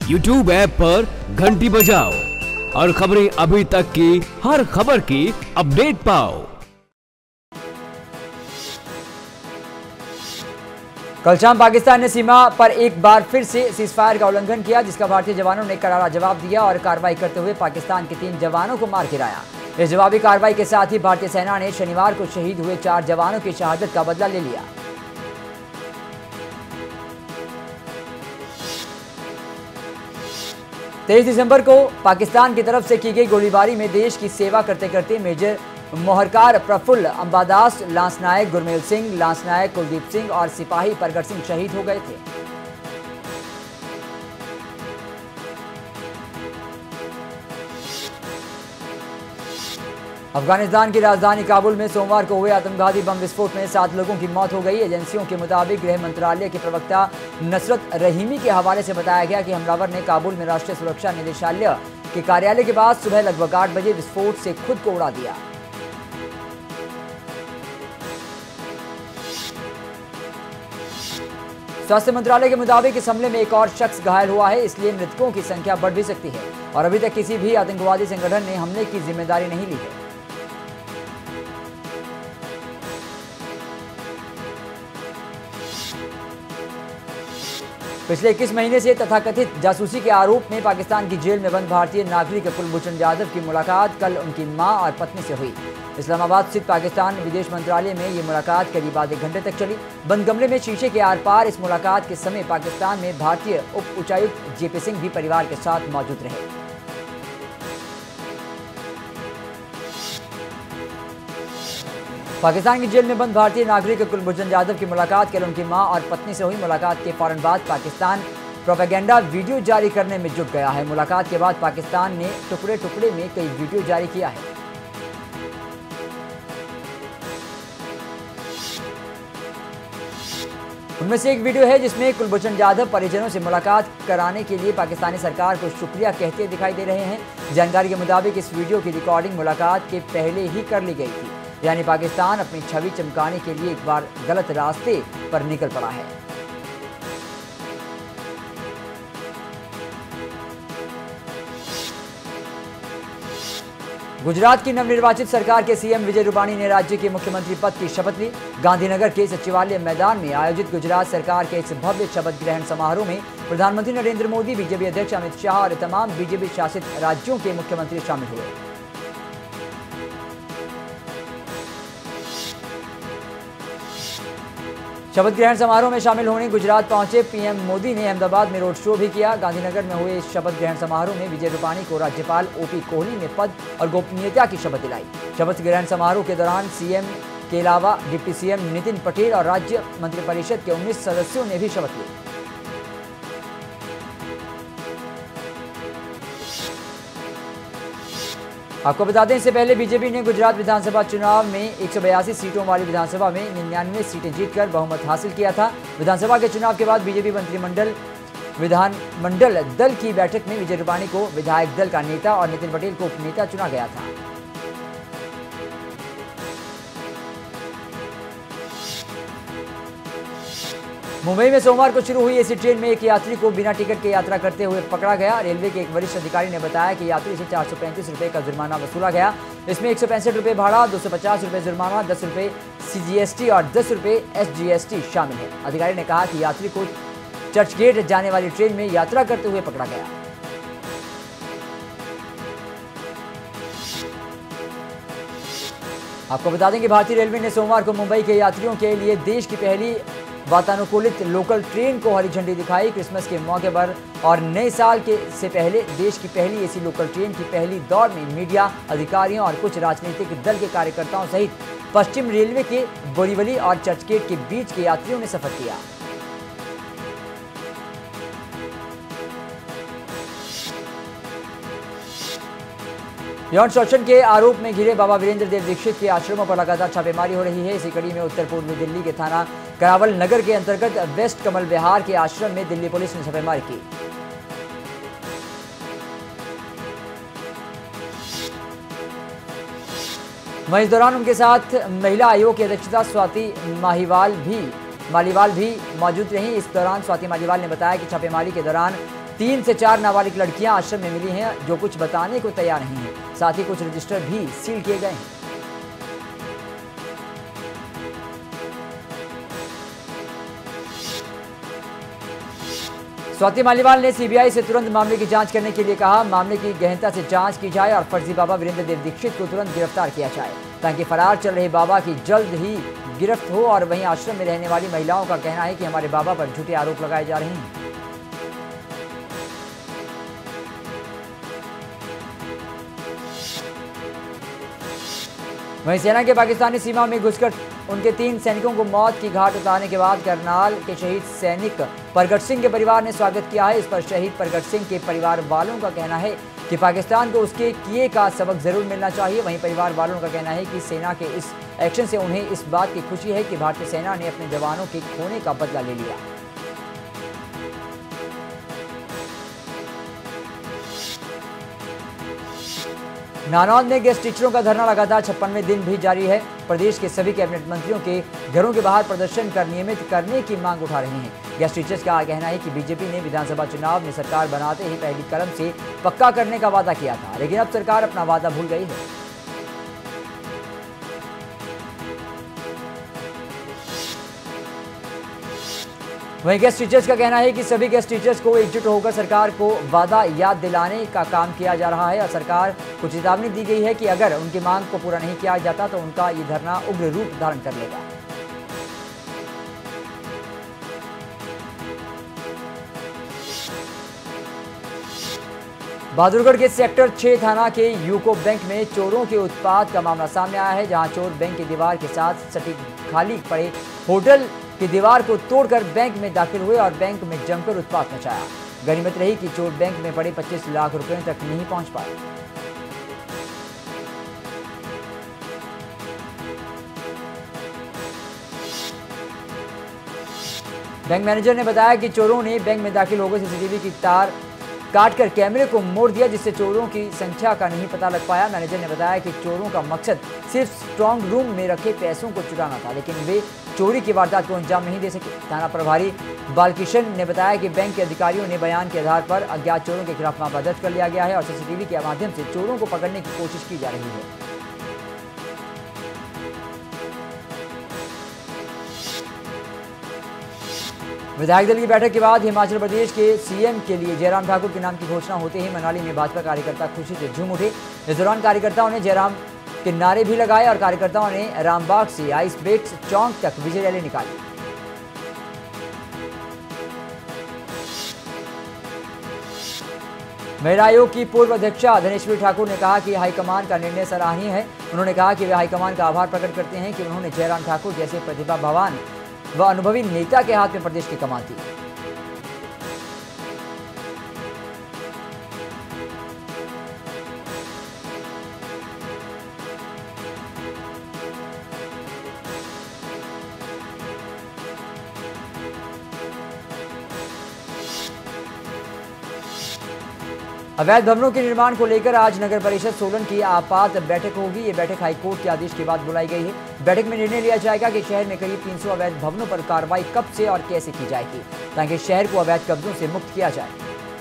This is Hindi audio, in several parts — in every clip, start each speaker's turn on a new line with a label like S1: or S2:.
S1: YouTube ऐप पर घंटी बजाओ और खबरें अभी तक की हर खबर की अपडेट पाओ।
S2: कल शाम पाकिस्तान ने सीमा पर एक बार फिर से सीजफायर का उल्लंघन किया, जिसका भारतीय जवानों ने करारा जवाब दिया और कार्रवाई करते हुए पाकिस्तान के 3 जवानों को मार गिराया। इस जवाबी कार्रवाई के साथ ही भारतीय सेना ने शनिवार को शहीद हुए 4 जवानों की शहादत का बदला ले लिया। तेईस दिसंबर को पाकिस्तान की तरफ से की गई गोलीबारी में देश की सेवा करते करते major Moharkar Prafull Ambadas, lance Naik Gurmel Singh, lance Naik Kuldeep Singh और सिपाही परगट सिंह शहीद हो गए थे। अफगानिस्तान की राजधानी काबुल में सोमवार को हुए आतंकवादी बम विस्फोट में 7 लोगों की मौत हो गई। एजेंसियों के मुताबिक गृह मंत्रालय के प्रवक्ता नुसरत रहीमी के हवाले से बताया गया कि हमलावर ने काबुल में राष्ट्रीय सुरक्षा निदेशालय के कार्यालय के पास सुबह लगभग 8 बजे विस्फोट से खुद को उड़ा दिया। स्वास्थ्य मंत्रालय के मुताबिक इस हमले में एक और शख्स घायल हुआ है, इसलिए मृतकों की संख्या बढ़ भी सकती है और अभी तक किसी भी आतंकवादी संगठन ने हमले की जिम्मेदारी नहीं ली है। पिछले 21 महीने से तथाकथित जासूसी के आरोप में पाकिस्तान की जेल में बंद भारतीय नागरिक कुलभूषण जाधव की मुलाकात कल उनकी मां और पत्नी से हुई। इस्लामाबाद स्थित पाकिस्तान विदेश मंत्रालय में ये मुलाकात करीब आधे घंटे तक चली। बंद कमरे में शीशे के आर पार इस मुलाकात के समय पाकिस्तान में भारतीय उप उच्चायुक्त जेपी सिंह भी परिवार के साथ मौजूद रहे। पाकिस्तान की जेल में बंद भारतीय नागरिक कुलभूषण जाधव की मुलाकात कल उनकी मां और पत्नी से हुई। मुलाकात के फौरन बाद पाकिस्तान प्रोपेगेंडा वीडियो जारी करने में जुट गया है। मुलाकात के बाद पाकिस्तान ने टुकड़े टुकड़े में कई वीडियो जारी किया है। उनमें से एक वीडियो है जिसमें कुलभूषण जाधव परिजनों से मुलाकात कराने के लिए पाकिस्तानी सरकार को शुक्रिया कहते दिखाई दे रहे हैं। जानकारी के मुताबिक इस वीडियो की रिकॉर्डिंग मुलाकात के पहले ही कर ली गई थी, यानी पाकिस्तान अपनी छवि चमकाने के लिए एक बार गलत रास्ते पर निकल पड़ा है। गुजरात की नवनिर्वाचित सरकार के सीएम विजय रूपाणी ने राज्य के मुख्यमंत्री पद की शपथ ली। गांधीनगर के सचिवालय मैदान में आयोजित गुजरात सरकार के इस भव्य शपथ ग्रहण समारोह में प्रधानमंत्री नरेंद्र मोदी, बीजेपी अध्यक्ष अमित शाह और तमाम बीजेपी शासित राज्यों के मुख्यमंत्री शामिल हुए। शपथ ग्रहण समारोह में शामिल होने गुजरात पहुंचे पीएम मोदी ने अहमदाबाद में रोड शो भी किया। गांधीनगर में हुए इस शपथ ग्रहण समारोह में विजय रूपाणी को राज्यपाल ओपी कोहली ने पद और गोपनीयता की शपथ दिलाई। शपथ ग्रहण समारोह के दौरान सीएम के अलावा डिप्टी सीएम नितिन पटेल और राज्य मंत्रिपरिषद के 19 सदस्यों ने भी शपथ ली। आपको बता दें, इससे पहले बीजेपी ने गुजरात विधानसभा चुनाव में 182 सीटों वाली विधानसभा में 99 सीटें जीतकर बहुमत हासिल किया था। विधानसभा के चुनाव के बाद बीजेपी विधानमंडल दल की बैठक में विजय रूपाणी को विधायक दल का नेता और नितिन पटेल को उपनेता चुना गया था। मुंबई में सोमवार को शुरू हुई एसी ट्रेन में एक यात्री को बिना टिकट के यात्रा करते हुए पकड़ा गया। रेलवे के एक वरिष्ठ अधिकारी ने बताया कि यात्री से 435 रुपए का जुर्माना वसूला गया। इसमें 165 रुपए भाड़ा, 250 रुपए जुर्माना, 10 रुपए सीजीएसटी और 10 रुपए एसजीएसटी शामिल है। अधिकारी ने कहा कि यात्री को चर्चगेट जाने वाली ट्रेन में यात्रा करते हुए पकड़ा गया। आपको बता दें कि भारतीय रेलवे ने सोमवार को मुंबई के यात्रियों के लिए देश की पहली वातानुकूलित लोकल ट्रेन को हरी झंडी दिखाई। क्रिसमस के मौके पर और नए साल से पहले देश की पहली एसी लोकल ट्रेन की पहली दौड़ में मीडिया, अधिकारियों और कुछ राजनीतिक दल के कार्यकर्ताओं सहित पश्चिम रेलवे के बोरीवली और चर्चगेट के बीच के यात्रियों ने सफर किया। यौन शोषण के आरोप में घिरे बाबा वीरेंद्र देव दीक्षित के आश्रमों पर लगातार छापेमारी हो रही है। इसी कड़ी में उत्तर पूर्वी दिल्ली के थाना करावल नगर के अंतर्गत वेस्ट कमल विहार के आश्रम में दिल्ली पुलिस ने छापेमारी की। वहीं इस दौरान उनके साथ महिला आयोग की अध्यक्षता स्वाति मालीवाल भी मौजूद रहीं। इस दौरान स्वाति मालीवाल ने बताया कि छापेमारी के दौरान 3 से 4 नाबालिग लड़कियां आश्रम में मिली हैं जो कुछ बताने को तैयार नहीं है। साथ ही कुछ रजिस्टर भी सील किए गए हैं। स्वाति मालीवाल ने सीबीआई से तुरंत मामले की जांच करने के लिए कहा। मामले की गहनता से जांच की जाए और फर्जी बाबा वीरेंद्र देव दीक्षित को तुरंत गिरफ्तार किया जाए ताकि फरार चल रहे बाबा की जल्द ही गिरफ्त हो। और वहीं आश्रम में रहने वाली महिलाओं का कहना है कि हमारे बाबा पर झूठे आरोप लगाए जा रहे हैं। वहीं सेना के पाकिस्तानी सीमा में घुसकर उनके 3 सैनिकों को मौत की घाट उतारने के बाद करनाल के शहीद सैनिक प्रगट सिंह के परिवार ने स्वागत किया है। इस पर शहीद प्रगट सिंह के परिवार वालों का कहना है कि पाकिस्तान को उसके किए का सबक जरूर मिलना चाहिए। वहीं परिवार वालों का कहना है कि सेना के इस एक्शन से उन्हें इस बात की खुशी है कि भारतीय सेना ने अपने जवानों के खोने का बदला ले लिया। नानौद में गेस्ट टीचरों का धरना लगातार 56वें दिन भी जारी है। प्रदेश के सभी कैबिनेट मंत्रियों के घरों के बाहर प्रदर्शन कर नियमित करने की मांग उठा रहे हैं। गेस्ट टीचर्स का कहना है कि बीजेपी ने विधानसभा चुनाव में सरकार बनाते ही पहली कदम से पक्का करने का वादा किया था, लेकिन अब सरकार अपना वादा भूल गई है। वहीं गेस्ट टीचर्स का कहना है कि सभी गेस्ट टीचर्स को एकजुट होकर सरकार को वादा याद दिलाने का काम किया जा रहा है और सरकार को चेतावनी दी गई है कि अगर उनकी मांग को पूरा नहीं किया जाता तो उनका ये धरना उग्र रूप धारण कर लेगा। बहादुरगढ़ के सेक्टर 6 थाना के यूको बैंक में चोरों के उत्पात का मामला सामने आया है, जहां चोर बैंक की दीवार के साथ सटी खाली पड़े होटल की दीवार को तोड़कर बैंक में दाखिल हुए और बैंक में जमकर उत्पात मचाया। गनीमत रही कि चोर बैंक में पड़े 25 लाख रुपए तक नहीं पहुंच पाए। बैंक मैनेजर ने बताया कि चोरों ने बैंक में दाखिल होकर सीसीटीवी की तार काटकर कैमरे को मोड़ दिया, जिससे चोरों की संख्या का नहीं पता लग पाया। मैनेजर ने बताया कि चोरों का मकसद सिर्फ स्ट्रांग रूम में रखे पैसों को चुराना था, लेकिन वे चोरी की वारदात को अंजाम नहीं दे सके। थाना प्रभारी बालकिशन ने बताया कि बैंक के अधिकारियों ने बयान के आधार पर अज्ञात चोरों के खिलाफ मामला दर्ज कर लिया गया है और सीसीटीवी के माध्यम से चोरों को पकड़ने की कोशिश की जा रही है। विधायक दल की बैठक के बाद हिमाचल प्रदेश के सीएम के लिए जयराम ठाकुर के नाम की घोषणा होते ही मनाली में भाजपा कार्यकर्ता खुशी से झूम उठे। इस दौरान कार्यकर्ताओं ने जयराम के नारे भी लगाए और कार्यकर्ताओं ने रामबाग से आइस ब्रेक्स चौक तक विजय रैली निकाली। महिला आयोग की पूर्व अध्यक्षा धनेश्वरी ठाकुर ने कहा कि हाईकमान का निर्णय सराहनीय है। उन्होंने कहा कि वे हाईकमान का आभार प्रकट करते हैं कि उन्होंने जयराम ठाकुर जैसे प्रतिभावान व अनुभवी नेता के हाथ में प्रदेश की कमान थी। अवैध भवनों के निर्माण को लेकर आज नगर परिषद सोलन की आपात बैठक होगी। ये बैठक हाईकोर्ट के आदेश के बाद बुलाई गई है। बैठक में निर्णय लिया जाएगा कि शहर में करीब 300 अवैध भवनों पर कार्रवाई कब से और कैसे की जाएगी ताकि शहर को अवैध कब्जों से मुक्त किया जाए।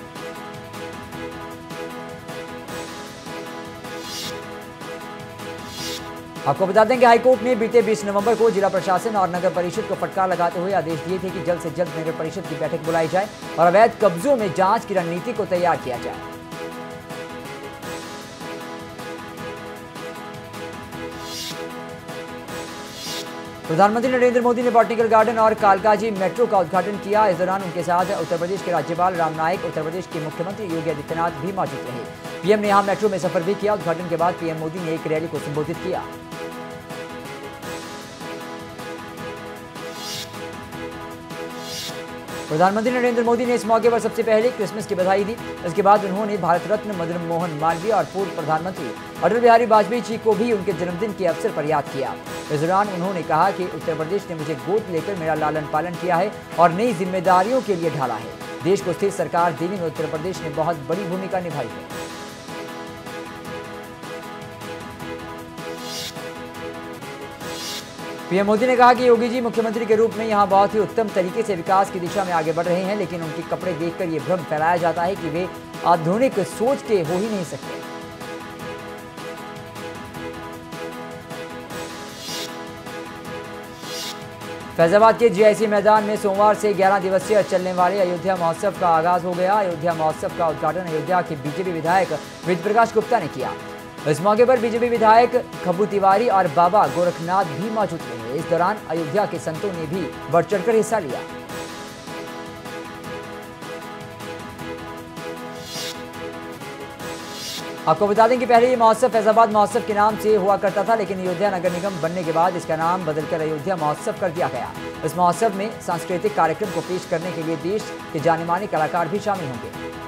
S2: आपको बता दें कि हाईकोर्ट ने बीते 20 नवंबर को जिला प्रशासन और नगर परिषद को फटकार लगाते हुए आदेश दिए थे कि जल्द से जल्द नगर परिषद की बैठक बुलाई जाए और अवैध कब्जों में जांच की रणनीति को तैयार किया जाए। प्रधानमंत्री नरेंद्र मोदी ने बॉटनिकल गार्डन और कालकाजी मेट्रो का उद्घाटन किया। इस दौरान उनके साथ उत्तर प्रदेश के राज्यपाल राम नाईक, उत्तर प्रदेश के मुख्यमंत्री योगी आदित्यनाथ भी मौजूद रहे। पीएम ने यहां मेट्रो में सफर भी किया। उद्घाटन के बाद पीएम मोदी ने एक रैली को संबोधित किया। प्रधानमंत्री नरेंद्र मोदी ने इस मौके पर सबसे पहले क्रिसमस की बधाई दी। इसके बाद उन्होंने भारत रत्न मदन मोहन मालवीय और पूर्व प्रधानमंत्री अटल बिहारी वाजपेयी जी को भी उनके जन्मदिन के अवसर पर याद किया। इस दौरान उन्होंने कहा कि उत्तर प्रदेश ने मुझे गोद लेकर मेरा लालन पालन किया है और नई जिम्मेदारियों के लिए ढाला है। देश को स्थिर सरकार देने में उत्तर प्रदेश ने बहुत बड़ी भूमिका निभाई है। पीएम मोदी ने कहा कि योगी जी मुख्यमंत्री के रूप में यहां बहुत ही उत्तम तरीके से विकास की दिशा में आगे बढ़ रहे हैं, लेकिन उनके कपड़े देखकर ये भ्रम फैलाया जाता है कि वे आधुनिक सोच के हो ही नहीं सकते। फैजाबाद के जीआईसी मैदान में सोमवार से 11 दिवसीय चलने वाले अयोध्या महोत्सव का आगाज हो गया। अयोध्या महोत्सव का उद्घाटन अयोध्या के बीजेपी विधायक वेद प्रकाश गुप्ता ने किया। इस मौके पर बीजेपी विधायक खब्बू तिवारी और बाबा गोरखनाथ भी मौजूद रहे। इस दौरान अयोध्या के संतों ने भी बढ़ चढ़कर हिस्सा लिया। आपको बता दें कि पहले ये महोत्सव फैजाबाद महोत्सव के नाम से हुआ करता था, लेकिन अयोध्या नगर निगम बनने के बाद इसका नाम बदलकर अयोध्या महोत्सव कर दिया गया। इस महोत्सव में सांस्कृतिक कार्यक्रम को पेश करने के लिए देश के जाने माने कलाकार भी शामिल होंगे।